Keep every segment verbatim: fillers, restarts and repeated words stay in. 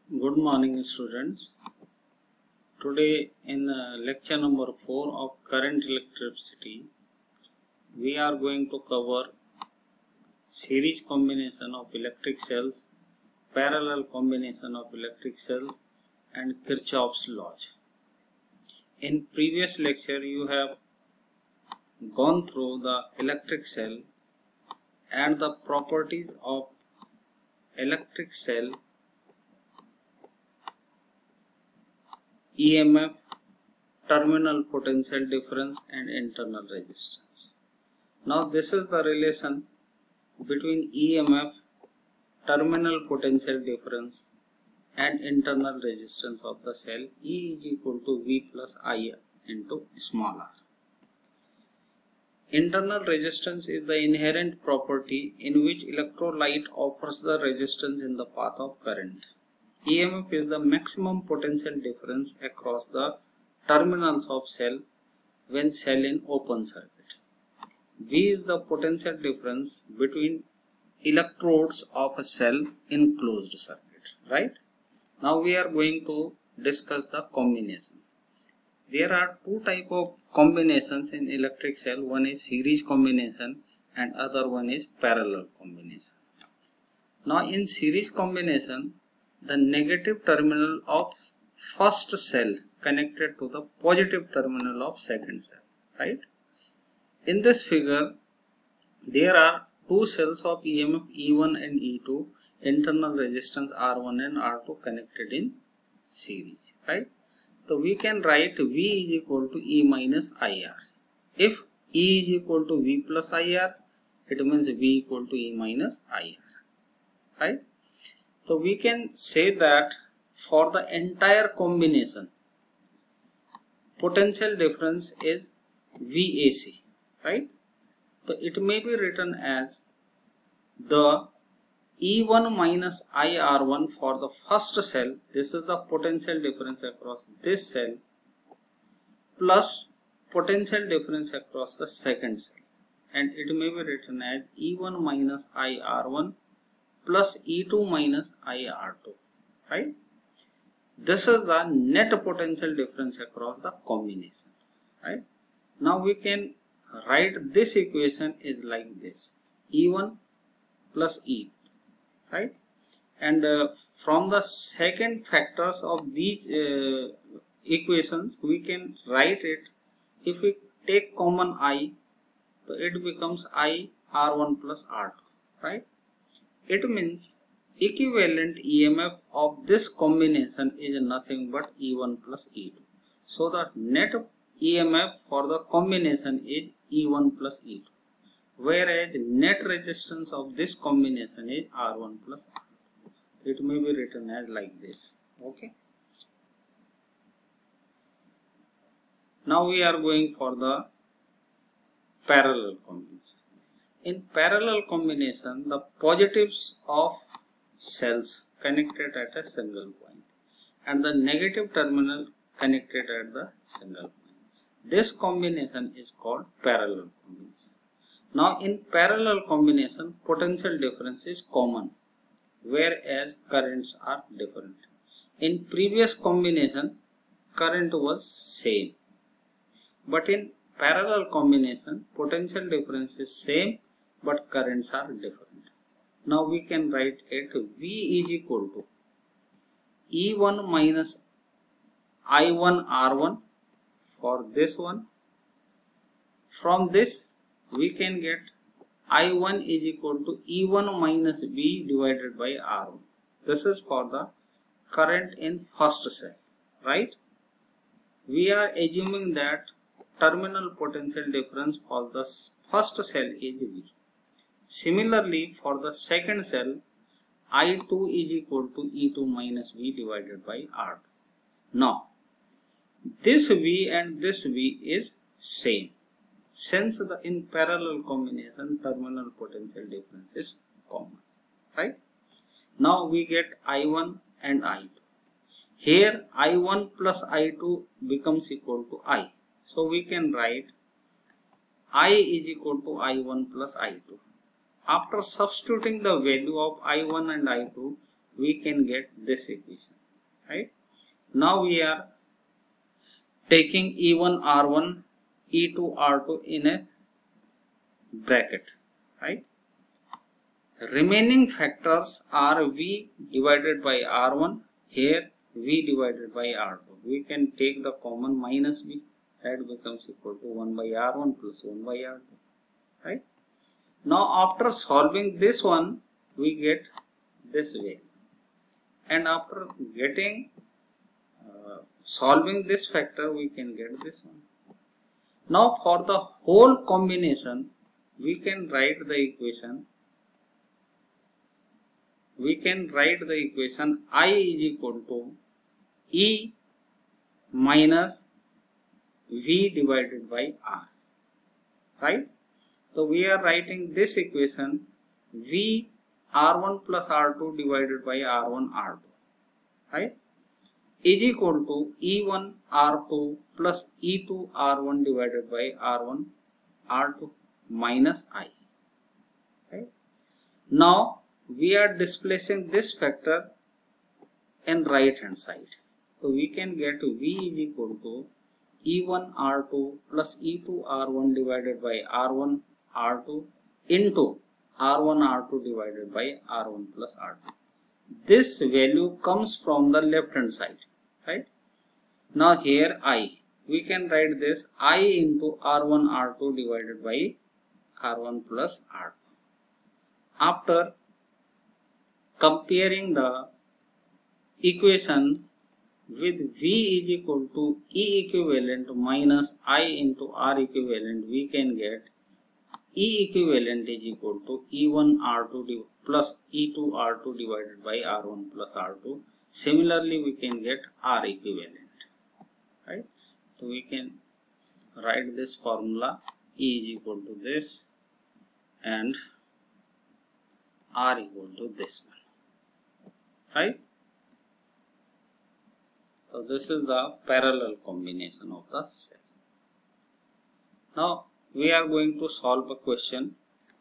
Good morning, students. Today in uh, lecture number four of current electricity, we are going to cover series combination of electric cells, parallel combination of electric cells, and Kirchhoff's laws. In previous lecture, you have gone through the electric cell and the properties of electric cell, E M F, terminal potential difference, and internal resistance. Now this is the relation between E M F, terminal potential difference, and internal resistance of the cell. E is equal to V plus I into small r. Internal resistance is the inherent property in which electrolyte offers the resistance in the path of current. E M F is the maximum potential difference across the terminals of cell when cell in open circuit. V is the potential difference between electrodes of a cell in closed circuit, right? Now we are going to discuss the combination. There are two type of combinations in electric cell. One is series combination and other one is parallel combination. Now in series combination, the negative terminal of first cell connected to the positive terminal of second cell, right? In this figure, there are two cells of E M F E one and E two, internal resistance R one and R two connected in series, right? So we can write V is equal to E minus I R. If E is equal to V plus I R, it means V equal to E minus I R, right? So we can say that for the entire combination, potential difference is V A C, right? So it may be written as the E one minus I R one for the first cell, this is the potential difference across this cell, plus potential difference across the second cell, and it may be written as E one minus I R one plus E two minus I R two, right? This is the net potential difference across the combination, right? Now we can write this equation is like this: E one plus E two, right? And uh, from the second factors of these uh, equations, we can write it. If we take common I, so it becomes I R one plus R two, right? It means equivalent E M F of this combination is nothing but E one plus E two. So the net E M F for the combination is E one plus E two, whereas net resistance of this combination is R one plus R two. It may be written as like this. Okay. Now we are going for the parallel combination. In parallel combination, the positives of cells connected at a single point and the negative terminal connected at the single point. This combination is called parallel combination. Now in parallel combination, potential difference is common, whereas currents are different. In previous combination, current was same, but in parallel combination, potential difference is same but currents are different. Now we can write it V is equal to E one minus I one R one for this one. From this we can get I one is equal to E one minus V divided by R one. This is for the current in first cell, right? We are assuming that terminal potential difference for the first cell is V. Similarly, for the second cell, I two is equal to E two minus V divided by R two. Now, this V and this V is same. Since the in parallel combination, terminal potential difference is common, right? Now we get I one and I two. Here I one plus I two becomes equal to I. So we can write I is equal to I one plus I two. After substituting the value of I one and I two, we can get this equation. right? Now we are taking E one R one, E two R two in a bracket, right? Remaining factors are V divided by R one, here V divided by R two. We can take the common minus V, that becomes equal to one by R one plus one by R two, right? Now after solving this one, we get this way, and after getting uh, solving this factor, we can get this one. Now for the whole combination, we can write the equation. We can write the equation I is equal to E minus V divided by R, right? So we are writing this equation V R one plus R two divided by R one R two, right, is equal to E one R two plus E two R one divided by R one R two minus I, right? Now we are displacing this factor in right hand side, so we can get V is equal to E one R two plus E two R one divided by R one R two into R one R two divided by R one plus R two. This value comes from the left hand side, right? Now here I, we can write this I into R one R two divided by R one plus R two. After comparing the equation with V is equal to E equivalent minus I into R equivalent, we can get E equivalent is equal to E one R two plus E two R two divided by R one plus R two. Similarly, we can get R equivalent, right? So we can write this formula, E is equal to this and R equal to this one, right? So this is the parallel combination of the cell. Now we are going to solve a question.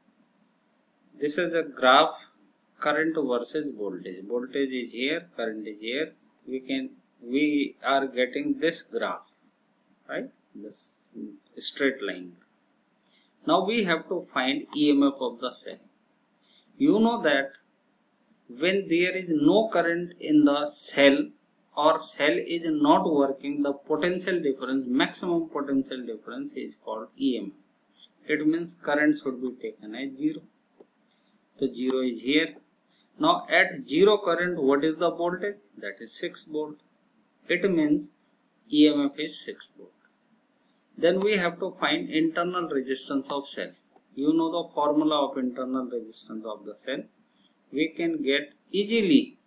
This is a graph, current versus voltage. Voltage is here, current is here. We can we are getting this graph, right? This straight line. Now we have to find E M F of the cell. You know that when there is no current in the cell or cell is not working, the potential difference, maximum potential difference is called E M F. It means current should be taken as zero. So zero is here. Now at zero current, what is the voltage? That is six volt. It means E M F is six volt. Then we have to find internal resistance of cell. You know the formula of internal resistance of the cell. We can get easily.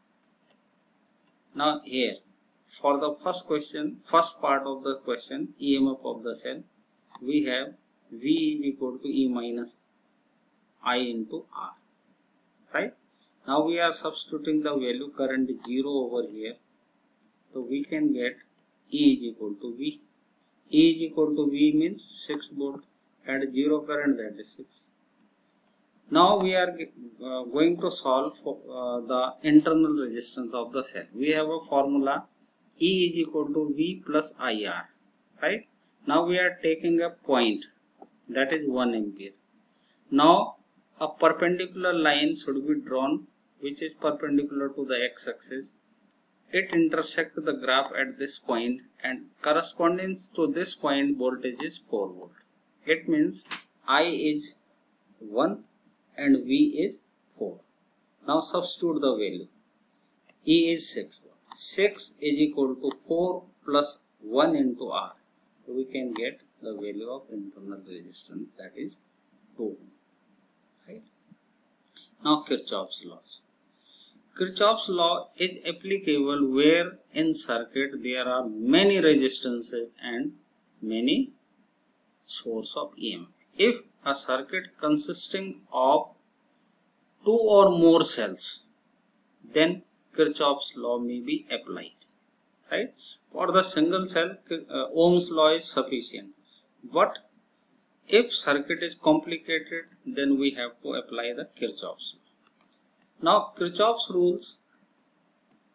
Now here, for the first question, first part of the question, E M F of the cell, we have V is equal to E minus I into R, right? Now we are substituting the value, current is zero over here. So we can get E is equal to V. E is equal to V means six volt. At zero current, that is six. Now we are uh, going to solve for, uh, the internal resistance of the cell. We have a formula, E is equal to V plus I R, right? Now we are taking a point, that is one ampere. Now a perpendicular line should be drawn which is perpendicular to the x-axis. It intersects the graph at this point, and corresponding to this point voltage is four volt. It means I is one and V is four. Now substitute the value. E is six volt. six is equal to four plus one into R. So we can get the value of internal resistance, that is two. Right? Now Kirchhoff's laws. Kirchhoff's law is applicable where in circuit there are many resistances and many source of E M F. If a circuit consisting of two or more cells, then Kirchhoff's law may be applied, right? For the single cell, uh, Ohm's law is sufficient. But if circuit is complicated, then we have to apply the Kirchhoff's law. Now Kirchhoff's rules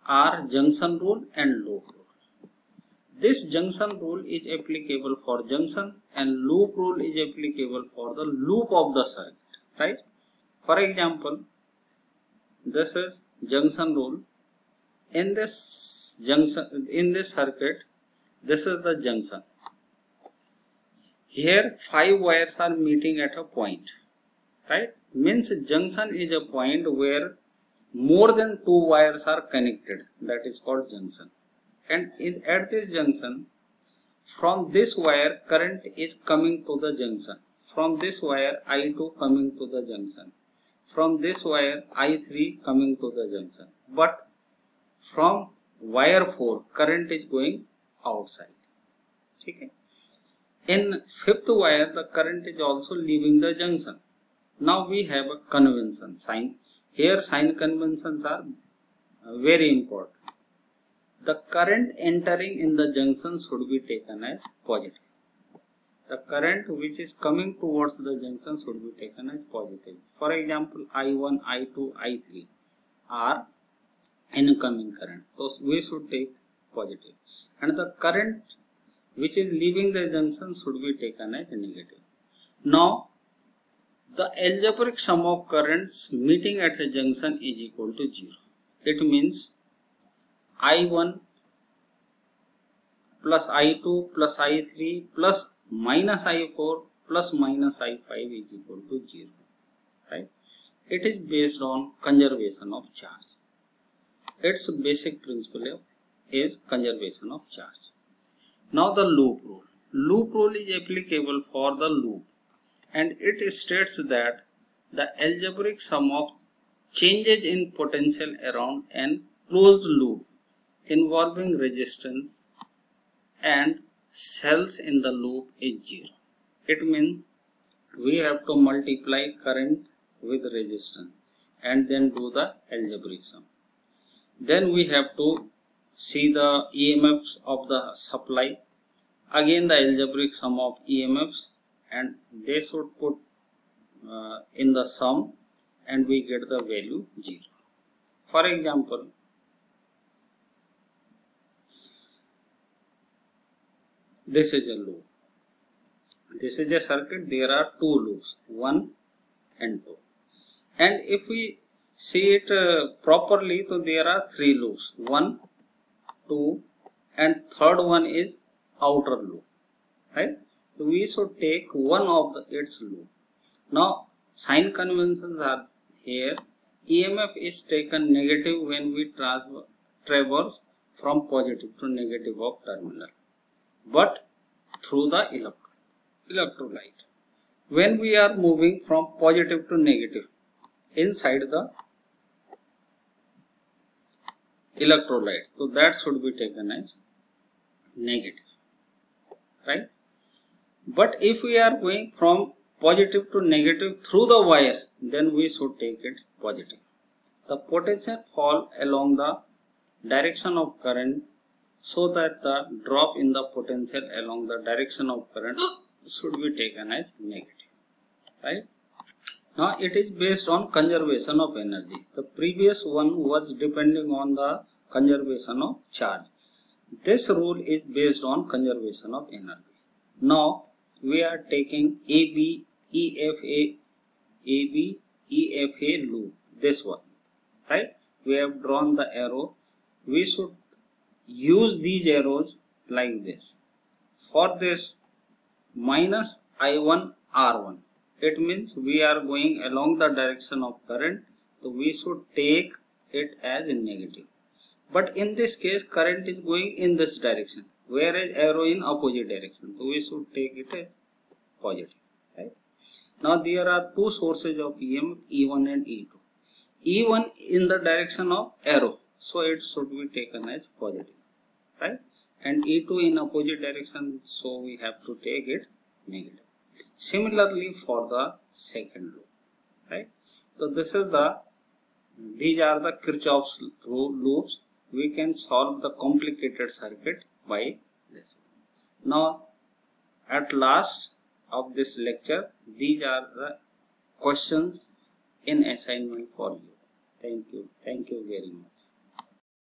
are junction rule and loop rule. This junction rule is applicable for junction and loop rule is applicable for the loop of the circuit, right? For example, this is junction rule. In this junction, in this circuit, this is the junction. Here five wires are meeting at a point, right? Means junction is a point where more than two wires are connected. That is called junction. And in, at this junction, from this wire current is coming to the junction. From this wire I two coming to the junction. From this wire I three coming to the junction. But from wire four current is going outside. Okay. In fifth wire the current is also leaving the junction. Now we have a convention sign. Here sign conventions are very important. The current entering in the junction should be taken as positive. The current which is coming towards the junction should be taken as positive. For example, I one, I two, I three are incoming current. So we should take positive. And the current which is leaving the junction should be taken as negative. Now, the algebraic sum of currents meeting at a junction is equal to zero. It means I one plus I two plus I three plus minus I four plus minus I five is equal to zero. Right? It is based on conservation of charge. Its basic principle is conservation of charge. Now the loop rule. Loop rule is applicable for the loop, and it states that the algebraic sum of changes in potential around an closed loop involving resistance and cells in the loop is zero. It means we have to multiply current with resistance and then do the algebraic sum. Then we have to see the E M Fs of the supply, again the algebraic sum of E M Fs, and they should put uh, in the sum and we get the value zero. For example, this is a loop. This is a circuit. There are two loops, one and two. And if we see it uh, properly, so there are three loops, one, two, and third one is outer loop, right? So we should take one of the its loop. Now sign conventions are here. E M F is taken negative when we traverse from positive to negative of terminal, but through the electro electrolyte. When we are moving from positive to negative inside the electrolyte, so that should be taken as negative, right? But if we are going from positive to negative through the wire, then we should take it positive. The potential fall along the direction of current, so that the drop in the potential along the direction of current should be taken as negative, right? Now it is based on conservation of energy. The previous one was depending on the conservation of charge. This rule is based on conservation of energy. Now we are taking A B E F A A B E F A loop, this one, right? We have drawn the arrow. We should use these arrows like this. For this, minus I one R one, it means we are going along the direction of current, so we should take it as negative. But in this case current is going in this direction, whereas arrow in opposite direction, so we should take it as positive, right? Now there are two sources of E M F, E one and E two. E one in the direction of arrow, so it should be taken as positive, right? And E two in opposite direction, so we have to take it negative. Similarly for the second loop, right? So this is the, these are the Kirchhoff's loops. We can solve the complicated circuit by this. Now at last of this lecture, these are the questions in assignment for you. Thank you. Thank you very much.